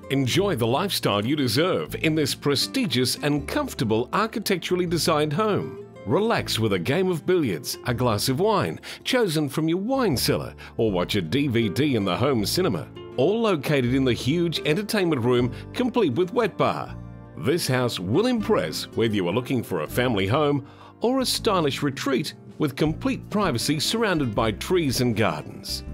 Enjoy the lifestyle you deserve in this prestigious and comfortable architecturally designed home. Relax with a game of billiards, a glass of wine chosen from your wine cellar, or watch a DVD in the home cinema, all located in the huge entertainment room complete with wet bar. This house will impress whether you are looking for a family home or a stylish retreat with complete privacy surrounded by trees and gardens.